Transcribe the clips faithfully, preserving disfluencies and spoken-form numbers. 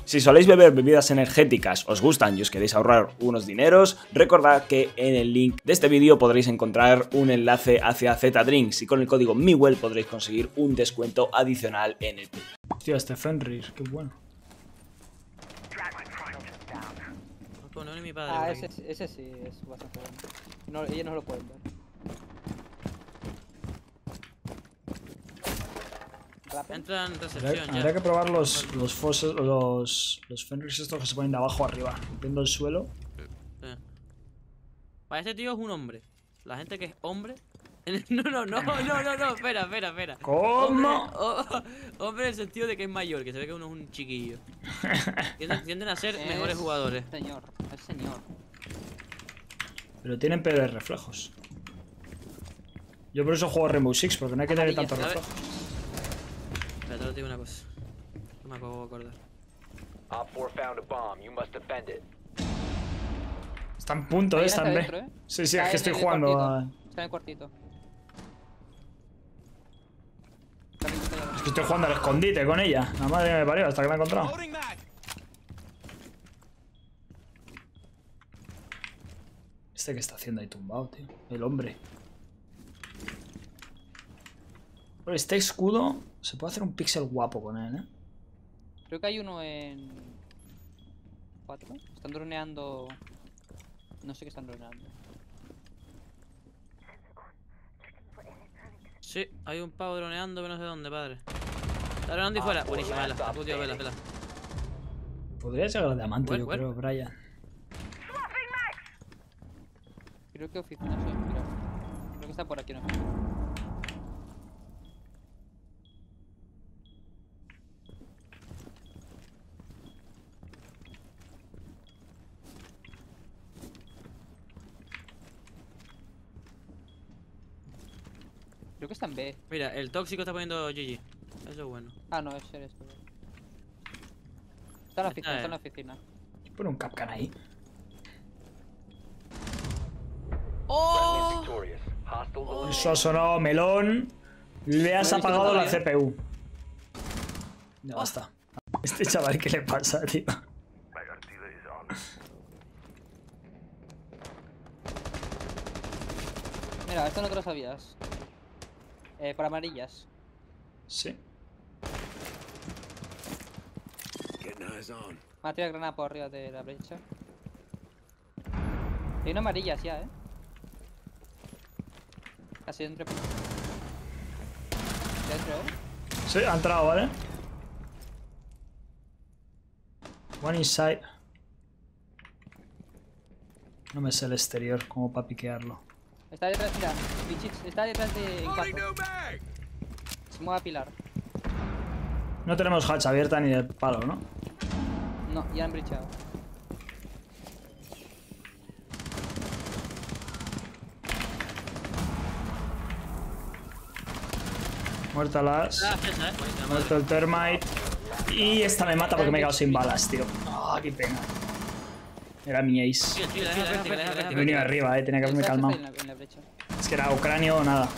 Si soléis beber bebidas energéticas, os gustan y os queréis ahorrar unos dineros, recordad que en el link de este vídeo podréis encontrar un enlace hacia Z-Drinks y con el código MIWELL podréis conseguir un descuento adicional en el club. Hostia, este Fenrir, qué bueno. No, no, mi padre, ah, ese, ese sí es bastante bueno. No, ellos no lo pueden ver. Entra en recepción Habría, ya. habría que probar los, los fosos, los, los Fenris estos que se ponen de abajo arriba, rompiendo el suelo. Sí. Para ese tío es un hombre. La gente que es hombre. No, no, no, no, no, no, espera, espera, espera. ¿Cómo? Hombre, oh, hombre en el sentido de que es mayor, que se ve que uno es un chiquillo. Tienden, tienden a ser Es mejores jugadores. Señor, es señor. Pero tienen peores reflejos. Yo por eso juego a Rainbow Six, porque no hay que tener tantos ¿sabes? reflejos. Espera, te lo digo una cosa. No me acabo de acordar. Está en punto, Ahí eh, está está en B. dentro, ¿eh? Sí, sí, Está es que en estoy el jugando cuartito. a... Está en el cuartito. Es que estoy jugando al escondite con ella. La madre me parió, hasta que la he encontrado. Este que está haciendo ahí tumbado, tío. El hombre. Pero este escudo se puede hacer un pixel guapo con él, eh. Creo que hay uno en... ¿Cuatro? Están droneando... No sé qué están droneando. Sí, hay un pavo droneando, pero no sé dónde, padre. Está droneando y fuera. Buenísima, vela. La puta vela, vela. Podría llegar a diamante, Bueno, yo bueno. creo, Brian. Creo que oficina soy, mira. Creo que está por aquí en oficina. Creo que está en B. Mira, el tóxico está poniendo G G. Eso es bueno. Ah, no, ese eres tú. Está en la oficina, Está está en la él. oficina. Pone un capcan ahí. ¡Oh! Eso ha sonado melón. Le has No he visto apagado la todavía. C P U. Ya basta. Este chaval, ¿qué le pasa, tío? Mira, esto no te lo sabías. Eh, por amarillas. Sí. Va a tirar granada por arriba de la brecha. Hay una amarillas ya, eh. Casi dentro. Dentro, eh. Sí, ha entrado, ¿vale? One inside. No me sé el exterior como para piquearlo. Está detrás, mira. Bichix, está detrás de Encanto. Se mueve a Pilar. No tenemos hatch abierta ni de palo, ¿no? No, ya han brichado. Muerta las. Ah, esa, eh. Buenísima, madre. Muerto el termite. Y esta me mata porque me he quedado sin balas, tío. Ah, qué pena. Era mi ace. Sigue, sigue, deja vértiga, deja He vértiga. venido arriba, eh. Tenía que haberme Está calmado. En la, en la brecha. Es que era ucranio o nada.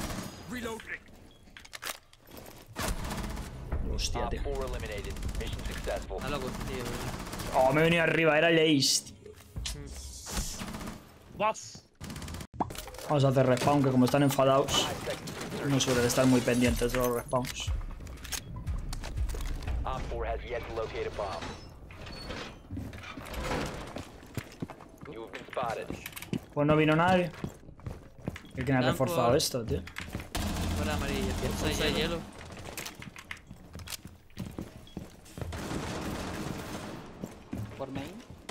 Hostia, tío. Está loco, tío. Oh, me he venido arriba. Era el ace, tío. Vamos a hacer respawn, que como están enfadados, no suelen estar muy pendientes de los respawns. Pues no vino nadie. ¿Y quién ha Dan reforzado por- esto, tío? Fuera amarilla. Fuerza de hielo. Por main.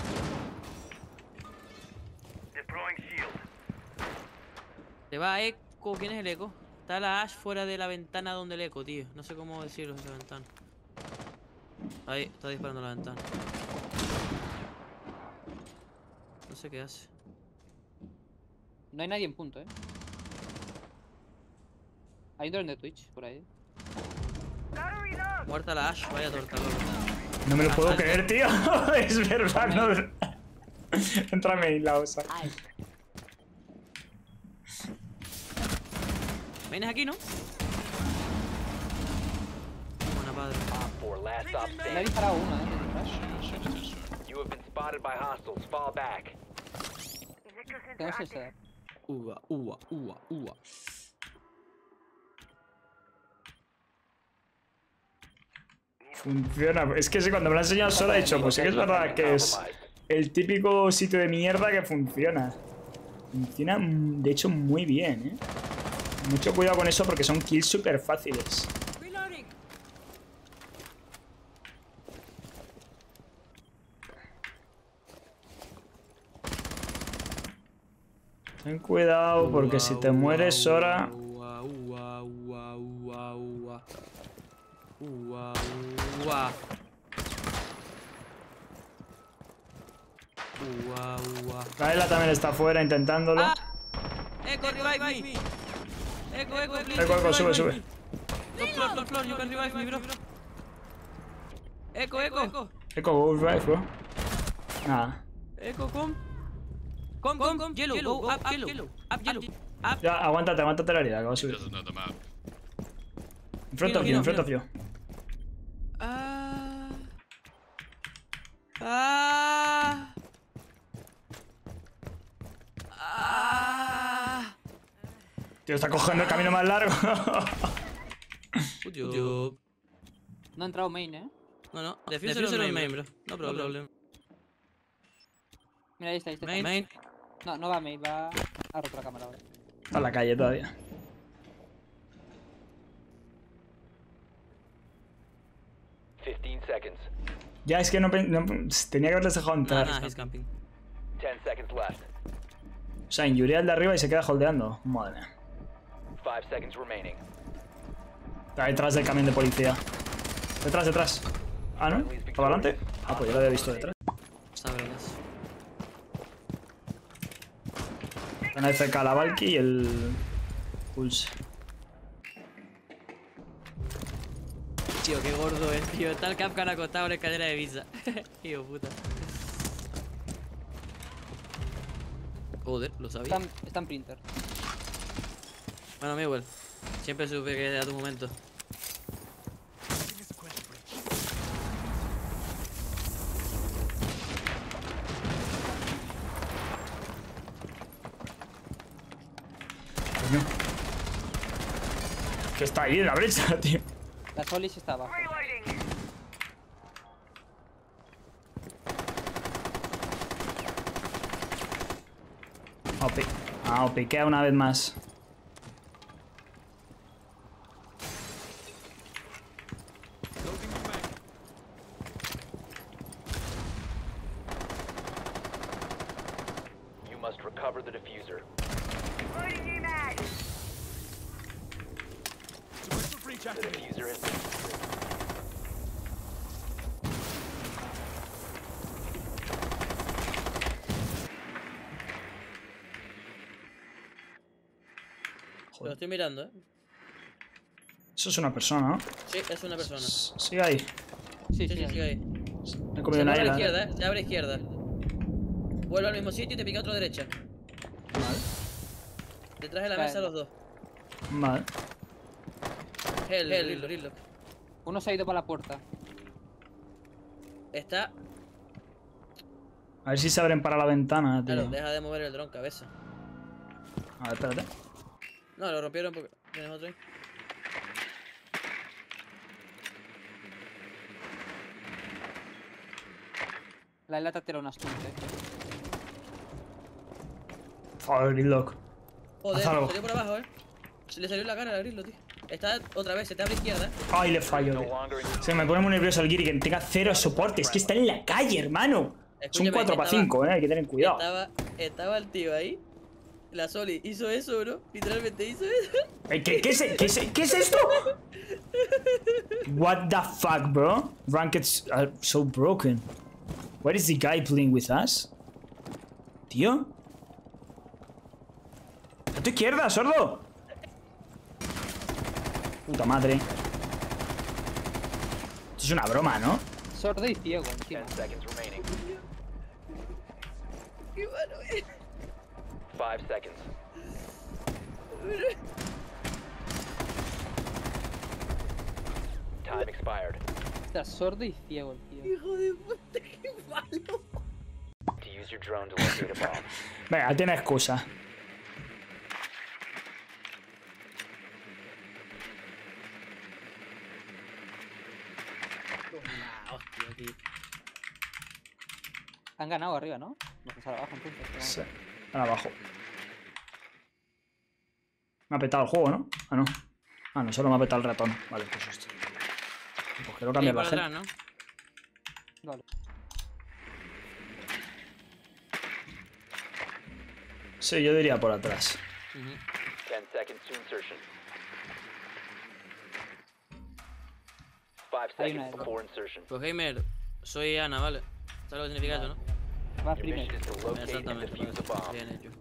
Te va eco. ¿Quién es el eco? Está la Ash fuera de la ventana donde el eco, tío. No sé cómo decirlo esa ventana. Ahí, está disparando la ventana. No sé qué hace. No hay nadie en punto, eh. Hay un drone de Twitch por ahí. Muerta la Ash, vaya torta, loco. No me lo puedo Ah, creer, tío. Es verdad, no. Entrame en la osa. ¿Vienes aquí, no? Buena padre. Me ha disparado uno, eh, desde atrás. spotted by hostiles. Fall back. Tenemos el setup. Uva, uva, uva, uva. Funciona. Es que sí, cuando me lo ha enseñado solo he dicho, pues sí que es verdad que es el típico sitio de mierda que funciona. Funciona, mm, de hecho, muy bien, ¿eh? Mucho cuidado con eso porque son kills súper fáciles. Ten cuidado porque si te mueres ahora... Ua, ua, ua, ua, ua. Ua, ua. Ua, ua. Kaela también está afuera intentándolo. ¡Ah! Echo, revive me. Echo, echo, please. Echo, echo, sube, revive sube. me. Flor, flor, flor, flor, you can revive me, bro. Echo, echo. Echo, go revive, bro. Nada. Echo, come. Come, come, come. Yellow, go up, yellow. Up, yellow. Up. Ya, aguántate, aguántate la herida, que va a subir. In front of you, in front of you. Ah. Ah. Ah. Tío, está cogiendo el camino más largo. Good job. No ha entrado main, eh. No, no. Defuse on main, bro. No problem. Mira, ahí está, ahí está. Main. Main. No, no va main, va a roto la cámara ahora. Está en la calle todavía. fifteen seconds. Ya, es que no, pen- no- tenía que haberles dejado Nah, entrar. nah, he's camping. ten seconds left. O sea, injuria al de arriba y se queda holdeando. Madre mía. five seconds remaining. Está detrás del camión de policía. Detrás, detrás. Ah, ¿no? ¿Para adelante? Ah, pues yo lo había visto detrás. Sabrás. Van a F K la Valky y el... Pulse. Tío, qué gordo es, tío. Está el Capcan acostado en la escalera de visa. Tío, puta. Joder, lo sabía. Está, está en printer. Bueno, Miguel. Siempre supe que era tu momento. Coño. Que está ahí en la brecha, tío. La Solis está abajo. Oh, pi- ah, o piquea una vez más. You must recover the diffuser. The diffuser has been Lo estoy mirando, eh. Eso es una persona, ¿no? Sí, es una persona. Sí, S- Sigue ahí. Sí, sí, sí, sigue ahí. Me he Se comido una abre a la isla. izquierda, eh. Se abre a izquierda. Vuelve al mismo sitio y te pica otro derecha. Vale. Detrás de la Vale. mesa los dos. Vale. Hell, hell, Rillo, Rillo. Uno se ha ido para la puerta. Está. A ver si se abren para la ventana, tío. Claro, deja de mover el dron, cabeza. A ver, espérate. No, lo rompieron porque. ¿Tienes otro ahí? La lata tira una stun, eh. Joder, Gridlock. Joder, Haz algo. salió por abajo, eh. Se le salió en la cara a Grillo, tío. Está otra vez, se te abre izquierda. Ay, le fallo, no tío. longer in Se me pone muy nervioso el Giri que tenga cero soporte. Es que está en la calle, hermano. Es un Escúchame, cuatro para estaba- cinco, eh. Hay que tener cuidado. Estaba, estaba el tío ahí. La Soli hizo eso, bro. Literalmente hizo eso. Eh, ¿Qué, qué, es, qué, es, ¿Qué es esto? What the fuck, bro? Rankeds are so broken. Where is the guy playing with us? Tío. A tu izquierda, sordo. Puta madre. Esto es una broma, ¿no? Sordo y ciego encima. ten seconds remaining. Qué malo, eh. five seconds. Time expired. Está sordo y ciego el tío. Hijo de puta, qué malo. drone to locate a bomb. Venga, tiene excusa. Ah, hostia, tío. Han ganado arriba, ¿no? Vamos abajo entonces. Sí. Ahora abajo. Me ha petado el juego, ¿no? Ah, no. Ah, no, solo me ha petado el ratón. Vale, pues esto. Pues quiero Ahí cambiar por la atrás, gente. ¿no? Vale. Sí, yo diría por atrás. Ujú. Ten seconds to insertion. Five Hay una seconds de- before insertion. Pues gamer, soy Ana, ¿vale? ¿Sabes lo que significa eso, no? Vas Your primero. mission is to locate and Exactamente, defuse a vale, bomb. bien hecho.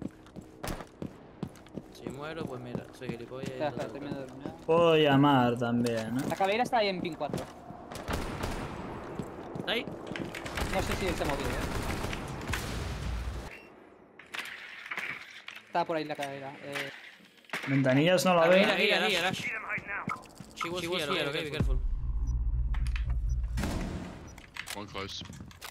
Si muero, pues mira, soy gilipollas y Espera, no espera, tengo termino de terminar. Puedo llamar también, ¿no? La calavera está ahí en pin cuatro. que- ¿Está ahí? No sé si se ha movido, ¿eh? Está por ahí la calavera. Eh, Ventanillas no la A ver, veo. ahí, ahí, Arash. She was here, okay, okay, be careful. One close.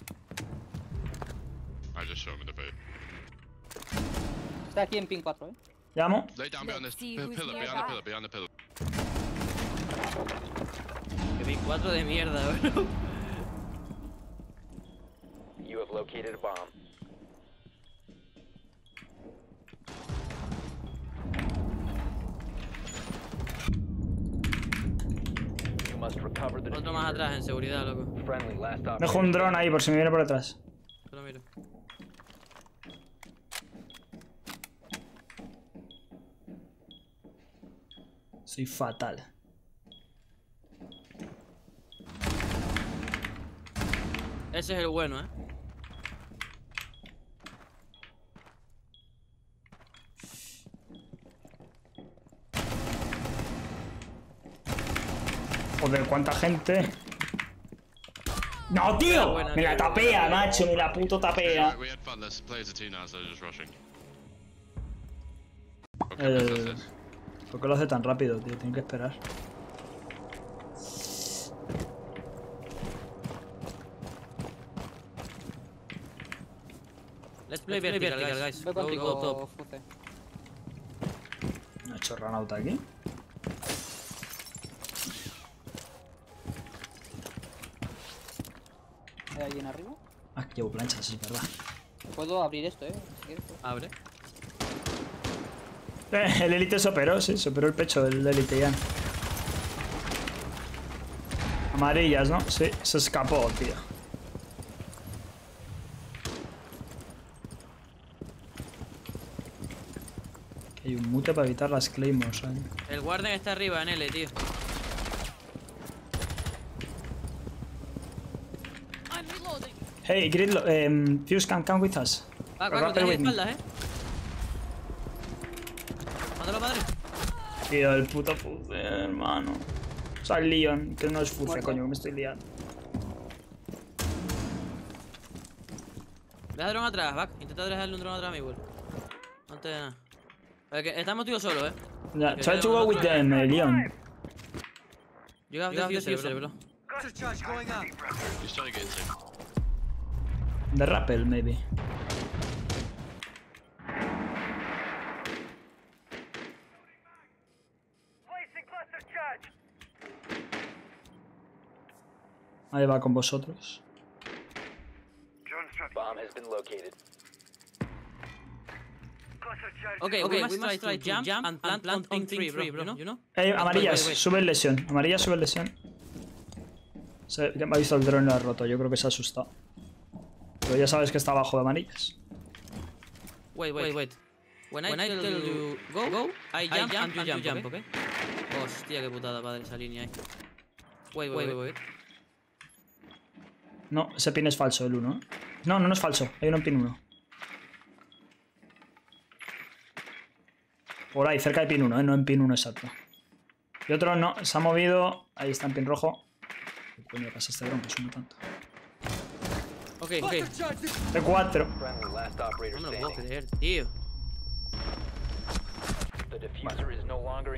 I just shot him in the boot. está aquí en pin cuatro, ¿eh? Llamo. Lay down behind this see pi- who's pillar, behind the nearby. pillar, behind the pillar. Que vi cuatro de mierda, bro. You have located a bomb. You must recover the Otro más diffuser. atrás, en seguridad, loco. Friendly, last operator. Dejo un dron ahí por si me viene por detrás. Te lo miro. Soy fatal. Ese es el bueno, ¿eh? Joder, cuánta gente. ¡No, tío! Buena, Me la tío. tapea, macho, me la puto tapea. Right, we had fun. Let's play as a team now, so they're just rushing. Eh, Okay, let's do this. ¿Por qué lo hace tan rápido, tío? Tienen que esperar. Let's play vertical, guys. Voy Go, contigo, go top. Fuce. ¿No ha hecho ranauta aquí? ¿Hay alguien arriba? Ah, que llevo planchas, es verdad. Puedo abrir esto, ¿eh? Si quieres. Abre. Eh, el élite se operó, sí, se operó el pecho del élite ya. Amarillas, ¿no? Sí, se escapó, tío. Hay un mute para evitar las claymores, ¿eh? El guardian está arriba en L, tío. I'm reloading. Hey, Gridlock, um, Fuse, come, come with us. Ah, Pero Paco, rápido, tienes Whitney. espaldas, eh. Mándalo, padre. Tío, el puto Fuse, hermano. O sea, el Leon, que no es Fuse, Muerto. coño, que me estoy liando. Deja dron atrás, Back. Intenta dejarle un dron atrás a mi Will. Antes de nada. Pero que estamos tú y yo solo, eh. Yeah, Que try to quedamos go with nosotros. them, eh, Leon. You have the fuser, bro. He's trying to get into. The rappel, maybe. Ahí va con vosotros. Bomb has been located. Okay, okay, we must try to jump and plant on thing three, bro, you know? You know? Eh, amarillas, wait, wait. sube el lesión. Amarilla sube el lesión. Se, me ha visto el drone y lo ha roto. Yo creo que se ha asustado. Pero ya sabes que está abajo de amarillas. Wait, wait, wait. When, I, tell you go, go, I jump, and you jump, okay? Hostia, qué putada, padre, esa línea ahí. Wait, wait, wait, wait. No, ese pin es falso, el uno. ¿eh? No, no, no es falso. Hay uno en pin uno. Por ahí, cerca de pin uno, ¿eh? No en pin uno exacto. Y otro no, se ha movido. Ahí está en pin rojo. ¿Qué coño pasa este drone? Que suena tanto. Ok, ok. De cuatro. Friendly, last operator No me lo puedo standing. creer, tío. The diffuser is no longer.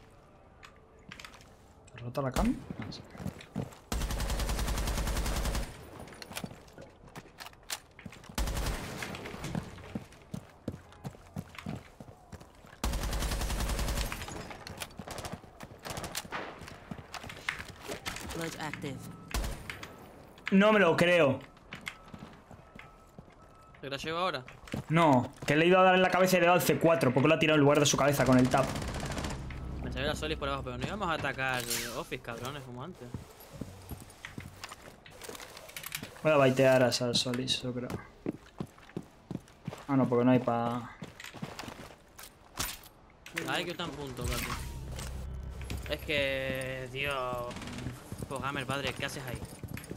¿Te rota la cam? Ah, sí. Clutch active. No me lo creo. ¿Te la llevo ahora? No, que le he ido a dar en la cabeza y le he dado el C cuatro, porque lo ha tirado en lugar de su cabeza con el tap. Me salió la Solis por abajo, pero no íbamos a atacar Office, cabrones, como antes. Voy a baitear a esa Solis, yo creo. Ah, no, porque no hay pa... Hay que estar en punto, casi. Es que, tío... Pues Gamer, padre, ¿qué haces ahí?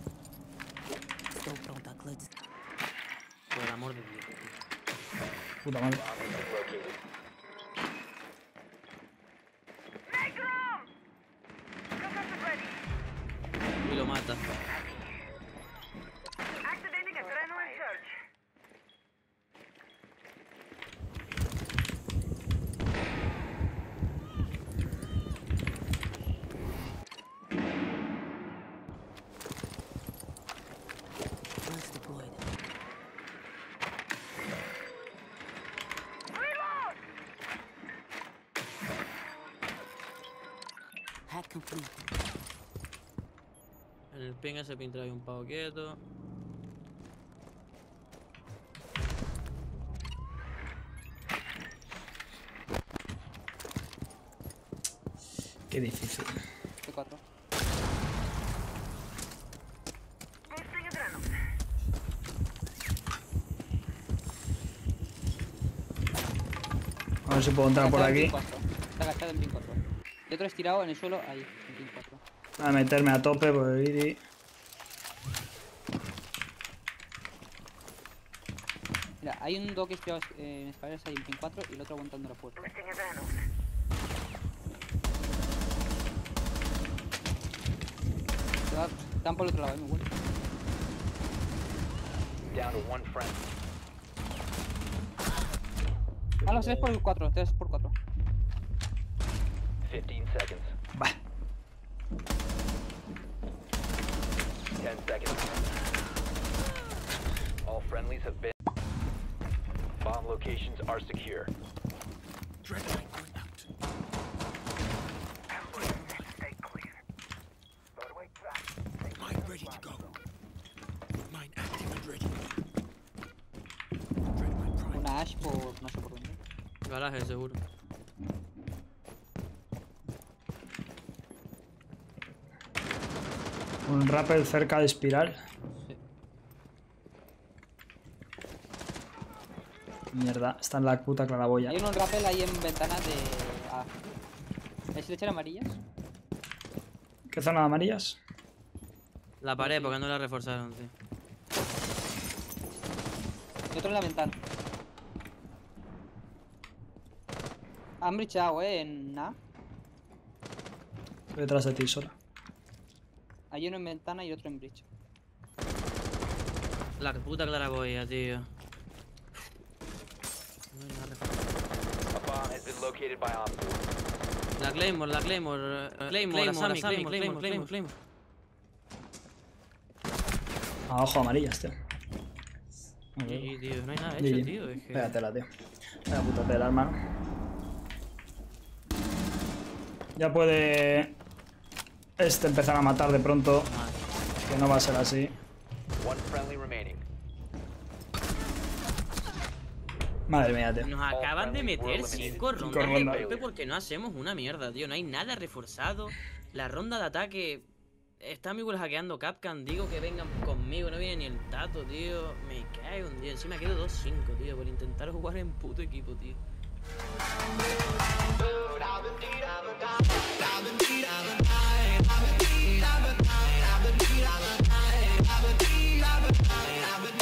Por el amor de Dios, tío. Puta madre. Y lo mata. En el ping ese pin trae un pavo quieto. Qué difícil. C cuatro. A ver si puedo entrar por aquí. Está agachado en pin cuatro. Y otro estirado en el suelo, ahí, en pin cuatro. Voy a meterme a tope por el Iri. Mira, hay un dock estirado eh, en escaleras ahí en pin cuatro y el otro aguantando la puerta. Se va, están por el otro lado, eh, muy bueno. Down to one friend. Ah, los tres por el cuatro, tres por cuatro. fifteen seconds. Va. ten seconds. All friendlies have been. Bomb locations are secure. Una Ash por no sé por dónde. Garaje, seguro. Un rappel cerca de espiral. Sí. Mierda, está en la puta claraboya. Hay un rappel ahí en ventana de A. ¿Hay flechas amarillas? ¿Qué zona de amarillas? La pared, porque no la reforzaron, tío. Y otro en la ventana. Han brichado, eh, en A. Estoy detrás de ti sola. Hay uno en ventana y otro en bridge. La puta claraboya, tío. No hay nada reforzado. A bomb has been located by Op four. La Claymore, la Claymore. eh, Claymore, Asami, Claymore, Claymore, Claymore, Claymore. Abajo amarillas, tío. Sí, tío, no hay nada G hecho, G. tío. Es que... Vaya tela, tío. Vaya puta tela, hermano. Ya puede... Este empezar a matar de pronto. Madre. Que no va a ser así. One friendly remaining. Madre mía, tío. Nos acaban de meter cinco rondas de rondas. golpe porque no hacemos una mierda, tío. No hay nada reforzado. La ronda de ataque está mi hackeando Capcan. Digo que vengan conmigo, no viene ni el tato, tío. Me cae un día. Encima quedo dos cinco, tío, por intentar jugar en puto equipo, tío. I've been